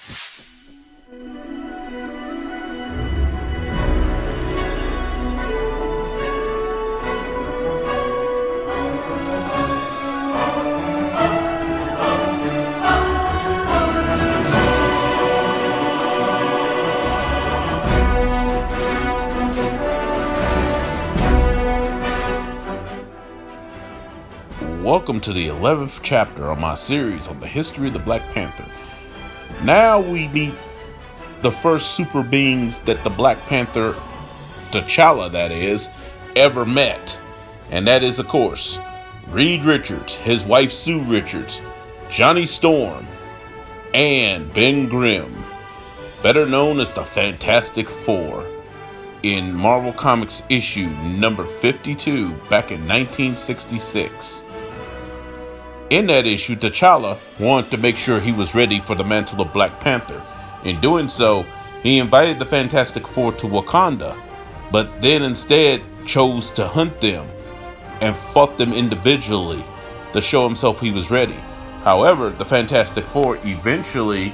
Welcome to the 11th chapter of my series on the history of the Black Panther. Now we meet the first super beings that the Black Panther, T'Challa that is, ever met. And that is, of course, Reed Richards, his wife Sue Richards, Johnny Storm, and Ben Grimm, better known as the Fantastic Four, in Marvel Comics issue number 52 back in 1966. In that issue, T'Challa wanted to make sure he was ready for the mantle of Black Panther. In doing so, he invited the Fantastic Four to Wakanda, but then instead chose to hunt them and fought them individually to show himself he was ready. However, the Fantastic Four eventually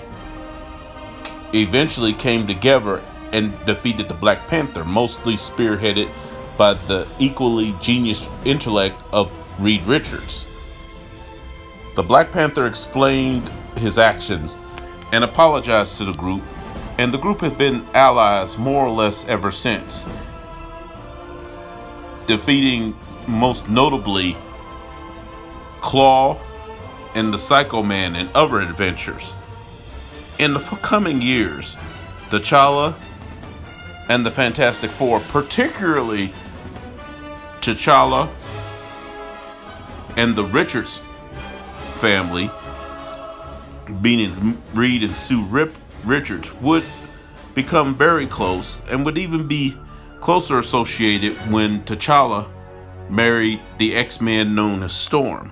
came together and defeated the Black Panther, mostly spearheaded by the equally genius intellect of Reed Richards. The Black Panther explained his actions and apologized to the group, and the group has been allies more or less ever since, defeating most notably Klaw and the Psycho Man in other adventures. In the coming years, T'Challa and the Fantastic Four, particularly T'Challa and the Richards family, meaning Reed and Sue Richards, would become very close and would even be closer associated when T'Challa married the X-Man known as Storm.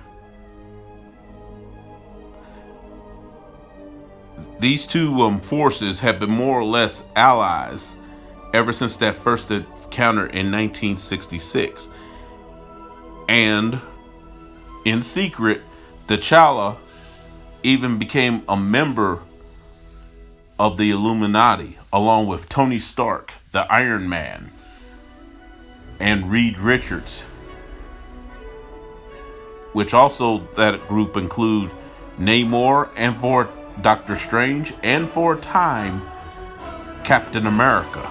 These two forces have been more or less allies ever since that first encounter in 1966. And in secret, T'Challa even became a member of the Illuminati, along with Tony Stark, the Iron Man, and Reed Richards, which also that group include Namor, and for Doctor Strange, and for a time, Captain America.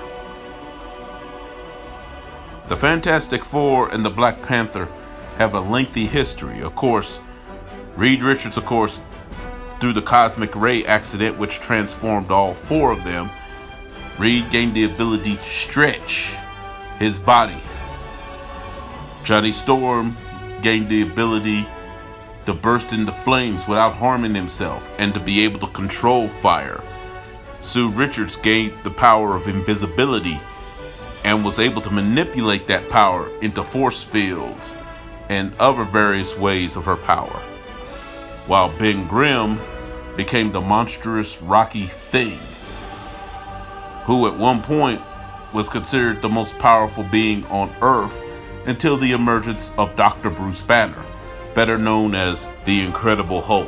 The Fantastic Four and the Black Panther have a lengthy history. Of course, Reed Richards, of course, through the cosmic ray accident which transformed all four of them, Reed gained the ability to stretch his body. Johnny Storm gained the ability to burst into flames without harming himself and to be able to control fire. Sue Richards gained the power of invisibility and was able to manipulate that power into force fields and other various ways of her power, while Ben Grimm became the monstrous Rocky Thing, who at one point was considered the most powerful being on Earth until the emergence of Dr. Bruce Banner, better known as the Incredible Hulk.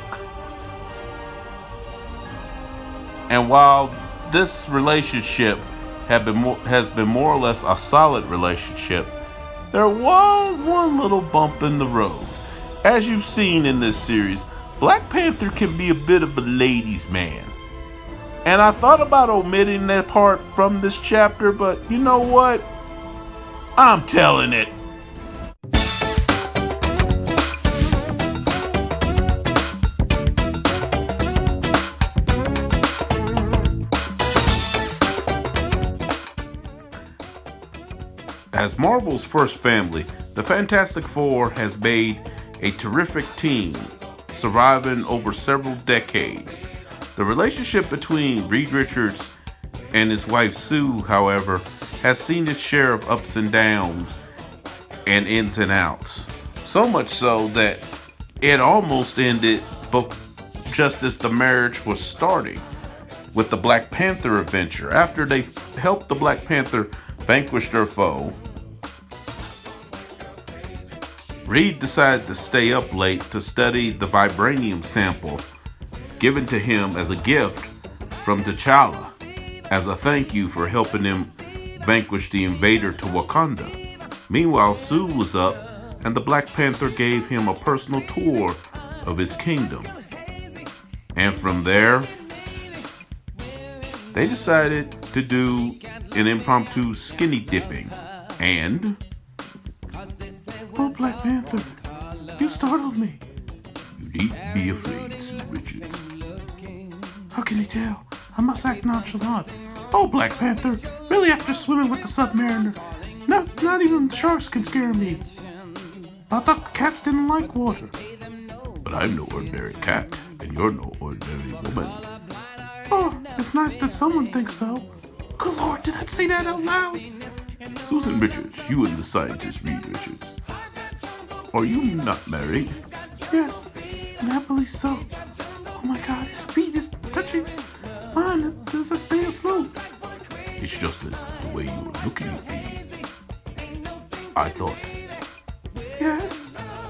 And while this relationship has been more or less a solid relationship, there was one little bump in the road. As you've seen in this series, Black Panther can be a bit of a ladies' man. And I thought about omitting that part from this chapter, but you know what? I'm telling it. As Marvel's first family, the Fantastic Four has made a terrific team, surviving over several decades. The relationship between Reed Richards and his wife Sue, however, has seen its share of ups and downs and ins and outs. So much so that it almost ended just as the marriage was starting with the Black Panther adventure. After they helped the Black Panther vanquish their foe, Reed decided to stay up late to study the vibranium sample given to him as a gift from T'Challa as a thank you for helping him vanquish the invader to Wakanda. Meanwhile, Sue was up, and the Black Panther gave him a personal tour of his kingdom. And from there, they decided to do an impromptu skinny dipping. And, oh, Black Panther, you startled me. You needn't be afraid, Sue Richards. How can you tell? I must act nonchalant. Oh, Black Panther, really after swimming with the Submariner, not even sharks can scare me. I thought cats didn't like water. But I'm no ordinary cat, and you're no ordinary woman. Oh, it's nice that someone thinks so. Good Lord, did I say that out loud? Susan Richards, you and the scientist Reed Richards. Are you not married? Yes, and happily so. Oh my God, his feet is touching mine as I stay afloat. It's just the way you were looking at me. I thought. Yes?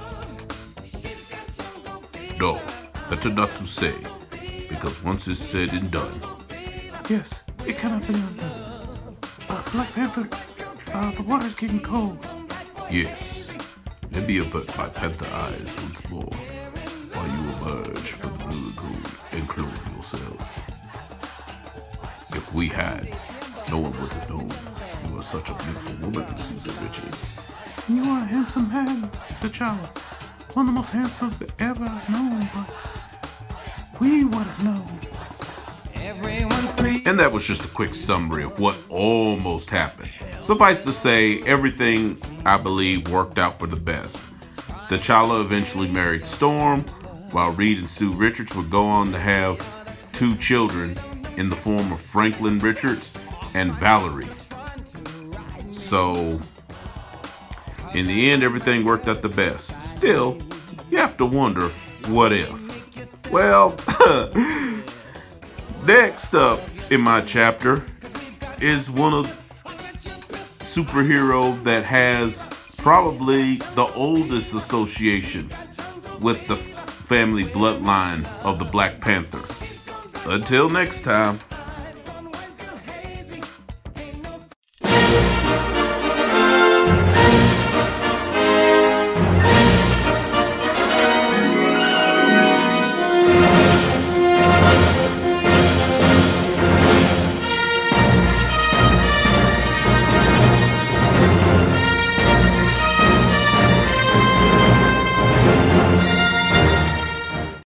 No, better not to say, because once it's said and done. Yes, it cannot be undone. Black Panther, the water's getting cold. Yes, maybe avert my panther eyes once more while you emerge from the blue lagoon and clothe yourself. If we had, no one would have known you were such a beautiful woman, Susan Richards. And you are a handsome man, T'Challa. One of the most handsome ever I've known, but we would have known. And that was just a quick summary of what almost happened. Suffice to say, everything, I believe, worked out for the best. T'Challa eventually married Storm, while Reed and Sue Richards would go on to have 2 children in the form of Franklin Richards and Valerie. So, in the end, everything worked out the best. Still, you have to wonder, what if? Well, next up in my chapter is one of superhero that has probably the oldest association with the family bloodline of the Black Panther. Until next time.